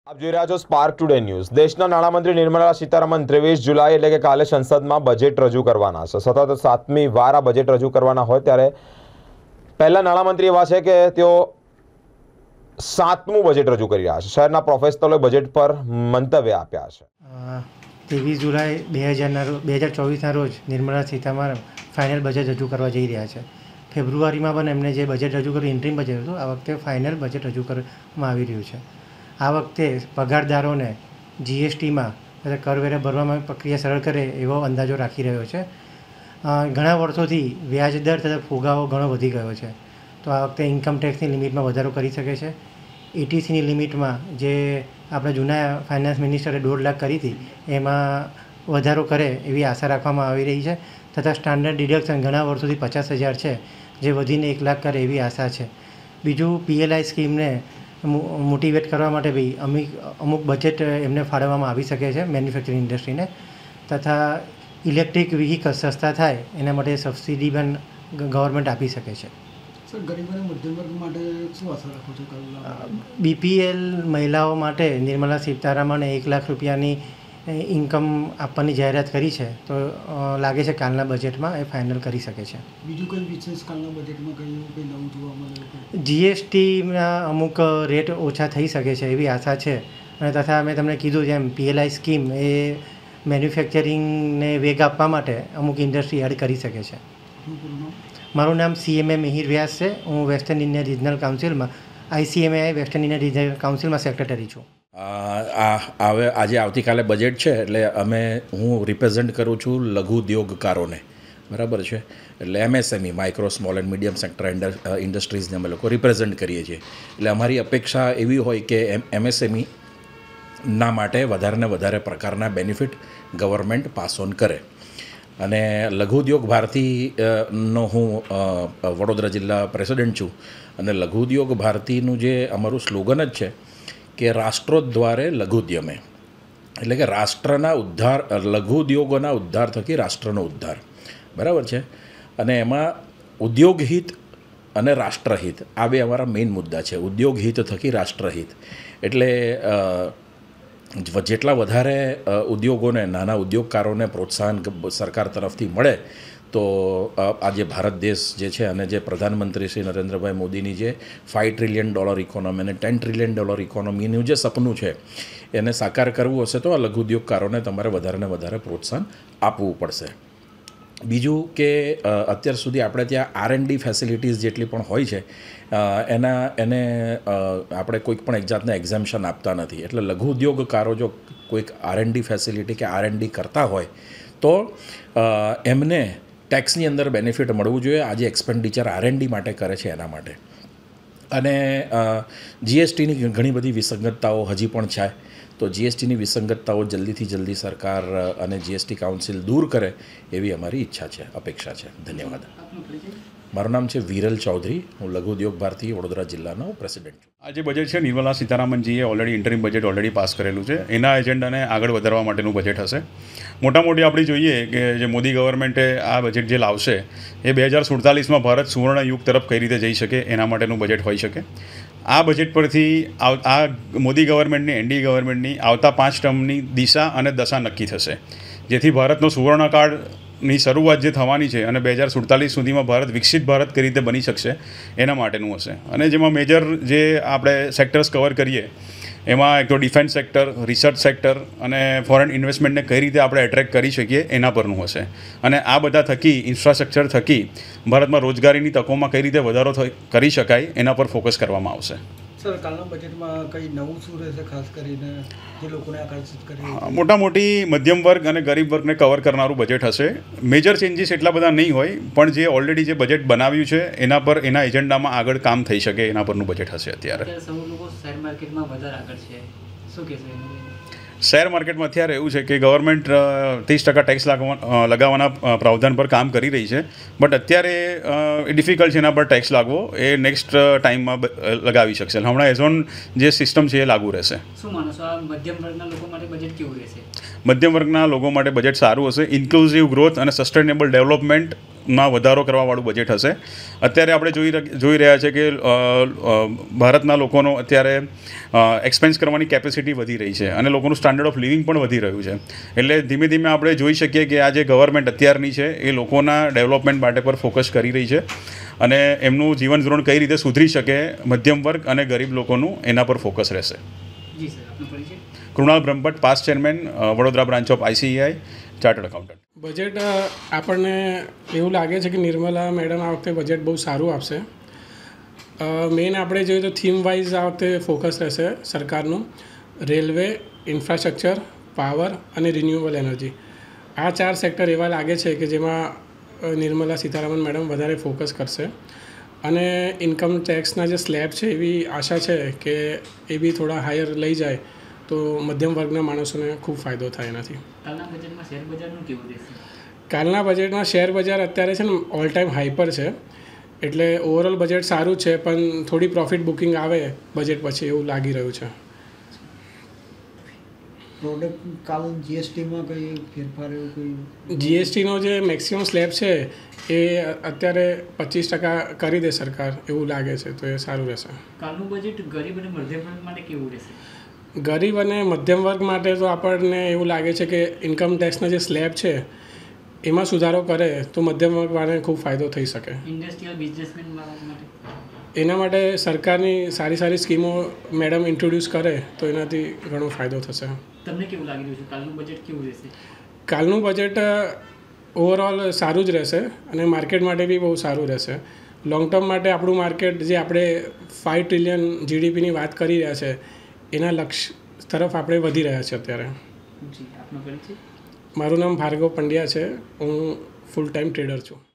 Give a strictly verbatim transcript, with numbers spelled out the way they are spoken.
આપ જોઈ રહ્યા છો સ્પાર્ક ટુડે ન્યૂઝ। દેશના નાણામંત્રી નિર્મલા સીતારમણ ત્રેવીસ જુલાઈ એટલે કે કાલે સંસદમાં બજેટ રજૂ કરવાના છે। સતત સાતમી વાર આ બજેટ રજૂ કરવાના હોય ત્યારે પહેલા નાણામંત્રી એવા છે કે તેઓ સાતમું બજેટ રજૂ કરી રહ્યા છે। શહેરના પ્રોફેશનલોએ બજેટ પર મંતવ્ય આપ્યા છે। ત્રેવીસ જુલાઈ બે હજારના બે હજાર ચોવીસના રોજ નિર્મલા સીતારમણ ફાઇનલ બજેટ રજૂ કરવા જઈ રહ્યા છે। ફેબ્રુઆરીમાં પણ એમને જે બજેટ રજૂ કર્યું ઇન્ટ્રીમ બજેટ હતું, આ વખતે ફાઇનલ બજેટ રજૂ કરવામાં આવી રહ્યું છે। આ વખતે પગારદારોને જીએસટીમાં એટલે કરવેરા ભરવામાં પ્રક્રિયા સરળ કરે એવો અંદાજો રાખી રહ્યો છે। ઘણા વર્ષોથી વ્યાજદર તથા ફુગાવો ઘણો વધી ગયો છે, તો આ વખતે ઇન્કમ ટેક્સની લિમિટમાં વધારો કરી શકે છે। એટીસીની લિમિટમાં જે આપણે જૂના ફાઇનાન્સ મિનિસ્ટરે દોઢ લાખ કરી હતી એમાં વધારો કરે એવી આશા રાખવામાં આવી રહી છે, તથા સ્ટાન્ડર્ડ ડિડક્શન ઘણા વર્ષોથી પચાસ હજાર છે જે વધીને એક લાખ કરે એવી આશા છે। બીજું પીએલઆઈ સ્કીમને મોટિવેટ કરવા માટે બી અમુક અમુક બજેટ એમને ફાળવવામાં આવી શકે છે મેન્યુફેક્ચરિંગ ઇન્ડસ્ટ્રીને, તથા ઇલેક્ટ્રિક વ્હીકલ સસ્તા થાય એના માટે સબસિડી પણ ગવર્મેન્ટ આપી શકે છે। સર, ગરીબ અને મધ્યમ વર્ગ માટે શું આશા રાખો છો? બીપીએલ મહિલાઓ માટે નિર્મલા સીતારમણે એક લાખ રૂપિયાની ઇન્કમ આપવાની જાહેરાત કરી છે, તો લાગે છે કાલના બજેટમાં એ ફાઇનલ કરી શકે છે। બીજું કંઈ વિશેષ કાલના બજેટમાં કંઈ કંઈ નવું જોવા મળે? જીએસટીના અમુક રેટ ઓછા થઈ શકે છે એવી આશા છે, અને તથા મેં તમને કીધું જેમ પીએલઆઈ સ્કીમ એ મેન્યુફેક્ચરિંગને વેગ આપવા માટે અમુક ઇન્ડસ્ટ્રી એડ કરી શકે છે। મારું નામ સીએમએ મિહિર વ્યાસ છે। હું વેસ્ટર્ન ઇન્ડિયા રિજનલ કાઉન્સિલમાં આઈસીએમએઆઈ વેસ્ટર્ન ઇન્ડિયા રિજનલ કાઉન્સિલમાં સેક્રેટરી છું। આ હવે આજે આવતીકાલે બજેટ છે એટલે અમે હું રિપ્રેઝેન્ટ કરું છું લઘુ ઉદ્યોગકારોને, બરાબર છે। એટલે MSME micro small and medium sector ઇન્ડસ્ટ્રીઝને અમે લોકો રિપ્રેઝેન્ટ કરીએ છીએ। એટલે અમારી અપેક્ષા એવી હોય કે એમ એમએસએમઈ ના માટે વધારે ને વધારે પ્રકારના બેનિફિટ ગવર્મેન્ટ પાસ ઓન કરે। અને લઘુ ઉદ્યોગ ભારતીનો હું વડોદરા જિલ્લા પ્રેસિડેન્ટ છું, અને લઘુ ઉદ્યોગ ભારતીનું જે અમારું સ્લોગન જ છે કે રાષ્ટ્રોદ્ધારે લઘુ ઉદ્યમે, એટલે કે રાષ્ટ્રના ઉદ્ધાર, લઘુ ઉદ્યોગોના ઉદ્ધાર થકી રાષ્ટ્રનો ઉદ્ધાર, બરાબર છે। અને એમાં ઉદ્યોગહિત અને રાષ્ટ્રહિત આ બે અમારા મેઇન મુદ્દા છે। ઉદ્યોગહિત થકી રાષ્ટ્રહિત એટલે જેટલા વધારે ઉદ્યોગોને, નાના ઉદ્યોગકારોને પ્રોત્સાહન સરકાર તરફથી મળે તો આજે ભારત દેશ જે છે અને જે પ્રધાનમંત્રી શ્રી નરેન્દ્રભાઈ મોદીની જે ફાઇવ ટ્રિલિયન ડોલર ઇકોનોમી અને ટેન ટ્રિલિયન ડોલર ઇકોનોમીનું જે સપનું છે એને સાકાર કરવું હશે તો આ લઘુ ઉદ્યોગકારોને તમારે વધારે ને વધારે પ્રોત્સાહન આપવું પડશે। બીજું કે અત્યાર સુધી આપણે ત્યાં આર એન્ડ ડી ફેસિલિટીઝ જેટલી પણ હોય છે એના એને આપણે કોઈક પણ એક જાતના એક્ઝામ્શન આપતા નથી। એટલે લઘુ ઉદ્યોગકારો જો કોઈક આર એન્ડ ડી ફેસિલિટી કે આર એન્ડ ડી કરતા હોય તો એમને ટેક્સની અંદર બેનિફિટ મળવું જોઈએ। આજે એક્સપેન્ડિચર આર એન્ડ ડી માટે કરે છે એના માટે। અને જીએસટીની ઘણી બધી વિસંગતતાઓ હજી પણ છે, તો જીએસટીની વિસંગતતાઓ જલ્દીથી જલ્દી સરકાર અને જીએસટી કાઉન્સિલ દૂર કરે એવી અમારી ઈચ્છા છે, અપેક્ષા છે। ધન્યવાદ। મારું નામ છે વિરલ ચૌધરી, હું લઘુ ઉદ્યોગ ભારતી વડોદરા જિલ્લાનો પ્રેસિડેન્ટ છું। આ જે બજેટ છે નિર્મલા સીતારમણજીએ already interim budget already pass કરેલું છે, એના એજન્ડાને આગળ વધારવા માટેનું બજેટ હશે। મોટા મોટી આપણે જોઈએ કે જે મોદી ગવર્મેન્ટે આ બજેટ જે લાવશે એ બે હજાર સુડતાલીસમાં ભારત સુવર્ણ યુગ તરફ કઈ રીતે જઈ શકે એના માટેનું બજેટ હોઈ શકે। આ બજેટ પરથી આ મોદી ગવર્મેન્ટની, એનડીએ ગવર્મેન્ટની આવતા પાંચ ટર્મની દિશા અને દશા નક્કી થશે, જેથી ભારતનો સુવર્ણકાળની શરૂઆત જે થવાની છે અને બે હજાર સુડતાલીસ સુધીમાં ભારત વિકસિત ભારત કઈ રીતે બની શકશે એના માટેનું હશે। અને જેમાં મેજર જે આપણે સેક્ટર્સ કવર કરીએ એમાં એક તો ડિફેન્સ સેક્ટર, રિસર્ચ સેક્ટર અને ફોરેન ઇન્વેસ્ટમેન્ટને કઈ રીતે આપણે એટ્રેક્ટ કરી શકીએ એના પરનું હશે। અને આ બધા થકી, ઇન્ફ્રાસ્ટ્રક્ચર થકી ભારતમાં રોજગારીની તકોમાં કઈ રીતે વધારો કરી શકાય એના પર ફોકસ કરવામાં આવશે। સર, કાલના બજેટમાં કંઈ નવું શું રહેશે ખાસ કરીને જે લોકોને આકર્ષિત કરે? મોટા મોટી મધ્યમ વર્ગ અને ગરીબ વર્ગને કવર કરનારું બજેટ હશે। મેજર ચેન્જીસ એટલા બધા નહીં હોય, પણ જે ઓલરેડી જે બજેટ બનાવ્યું છે એના પર, એના એજન્ડામાં આગળ કામ થઈ શકે એના પરનું બજેટ હશે। અત્યારે સૌ લોકો શેર માર્કેટમાં વધારે આગળ છે, શું કહેશો? શેર માર્કેટમાં અત્યારે એવું છે કે ગવર્મેન્ટ ત્રીસ ટકા ટેક્સ લગાવવાના પ્રાવધાન પર કામ કરી રહી છે, બટ અત્યારે એ ડિફિકલ્ટ છે એના પર ટેક્સ લાગવો, એ નેક્સ્ટ ટાઈમમાં લગાવી શકશે। હમણાં એઝ ઓન જે સિસ્ટમ છે એ લાગુ રહેશે। શું માનો છો, આ મધ્યમ વર્ગના લોકો માટે બજેટ કેવું રહેશે? મધ્યમ વર્ગના લોકો માટે બજેટ સારું હશે। ઇન્ક્લુઝિવ ગ્રોથ અને સસ્ટેનેબલ ડેવલપમેન્ટ માં વધારો કરવાવાળું બજેટ હશે. અત્યારે આપણે જોઈ જોઈ રહ્યા છે કે ભારતના લોકોનો અત્યારે એક્સપેન્સ કરવાની કેપેસિટી વધી રહી છે અને લોકોનું સ્ટાન્ડર્ડ ઓફ લિવિંગ પણ વધી રહ્યું છે. એટલે ધીમે ધીમે આપણે જોઈ શકીએ કે આ જે ગવર્મેન્ટ અત્યારની છે એ લોકોના ડેવલપમેન્ટ માટે પર ફોકસ કરી રહી છે અને એમનું જીવન ધોરણ કઈ રીતે સુધરી શકે, મધ્યમ વર્ગ અને ગરીબ લોકોનું એના પર ફોકસ રહેશે. જી સર, આપનો પરિચય. Kunal Brahmbhatt, past chairman, Vadodara branch of ICI, chartered accountant. Budget આપણને એવું લાગે છે કે નિર્મલા મેડમ આ વખતે બજેટ બહુ સારું આપશે. મેઇન આપણે જોઈએ તો થીમ વાઇઝ આ વખતે ફોકસ રહેશે સરકારનું. રેલવે, ઇન્ફ્રાસ્ટ્રક્ચર, પાવર અને રિન્યુએબલ એનર્જી, આ ચાર સેક્ટર એવા લાગે છે કે જેમાં નિર્મલા સીતારામન મેડમ વધારે ફોકસ કરશે. અને ઇન્કમ ટેક્સના જે સ્લેબ છે એવી આશા છે કે એ બી થોડા હાયર લઈ જાય તો મધ્યમ વર્ગના માણસોને ખૂબ ફાયદો થાય એનાથી. કાલના બજેટમાં શેર બજારનું કેવું રહેશે? કાલના બજેટમાં શેર બજાર અત્યારે છે ને ઓલ ટાઈમ હાઈ પર છે, એટલે ઓવરઓલ બજેટ સારું છે પણ થોડી પ્રોફિટ બુકિંગ આવે બજેટ પછી એવું લાગી રહ્યું છે. પ્રોડક્ટ કાલ જીએસટીમાં કંઈ ફેરફાર એવું કોઈ? જીએસટીનો જે મેક્સિમમ સ્લેબ છે એ અત્યારે પચીસ ટકા કરી દે સરકાર એવું લાગે છે, તો એ સારું રહેશે. કાલનું બજેટ ગરીબ અને મધ્યમ વર્ગ માટે કેવું રહેશે? ગરીબ અને મધ્યમ વર્ગ માટે તો આપણને એવું લાગે છે કે ઇન્કમ ટેક્સના જે સ્લેબ છે એમાં સુધારો કરે તો મધ્યમ વર્ગવાળાને ખૂબ ફાયદો થઈ શકે. ઇન્ડસ્ટ્રીયલ બિઝનેસમેન માટે એના માટે સરકારની સારી સારી સ્કીમો મેડમ ઇન્ટ્રોડ્યુસ કરે તો એનાથી ઘણો ફાયદો થશે. તમને કેવું લાગી રહ્યું છે કાલનું બજેટ કેવું રહેશે? કાલનું બજેટ ઓવરઓલ સારું જ રહેશે અને માર્કેટ માટે બી બહુ સારું રહેશે. લોંગ ટર્મ માટે આપણું માર્કેટ જે આપણે ફાઇવ ટ્રિલિયન જીડીપીની વાત કરી રહ્યા છે એના લક્ષ્ય તરફ આપણે વધી રહ્યા છીએ અત્યારે. જી, આપનો પરિચય. મારું નામ ભાર્ગવ પંડ્યા છે, હું ફૂલ ટાઈમ ટ્રેડર છું.